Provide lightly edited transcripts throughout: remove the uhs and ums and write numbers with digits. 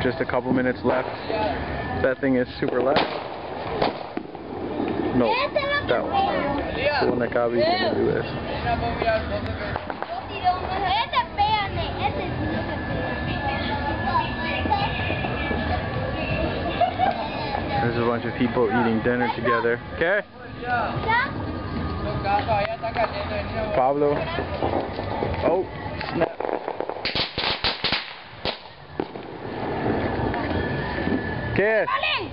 just a couple minutes left. That thing is super loud. No, that one. The one that Gabi's gonna do this. There's a bunch of people eating dinner together. Okay? Pablo. Oh, snap. ¿Qué es?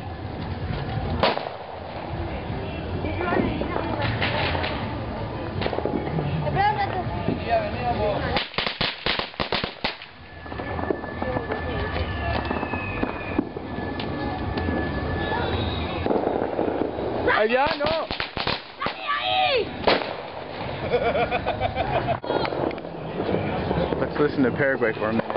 Allá no. Let's listen to Paraguay for a minute.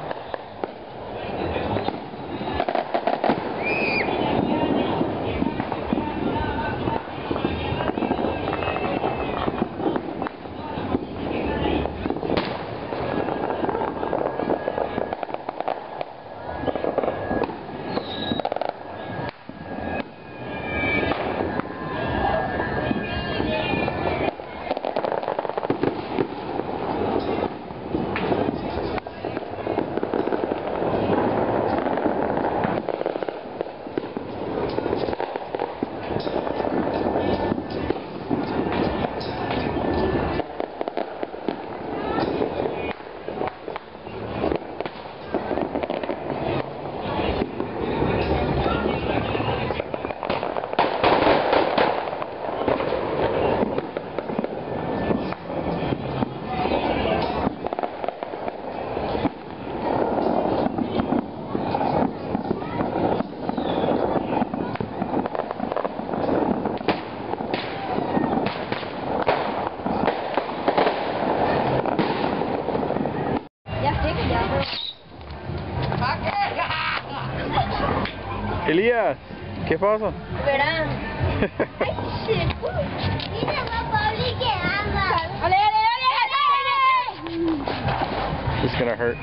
Elías, ¿qué pasa? Verán. It's gonna hurt.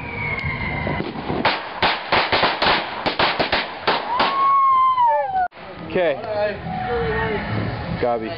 Okay. Gabi.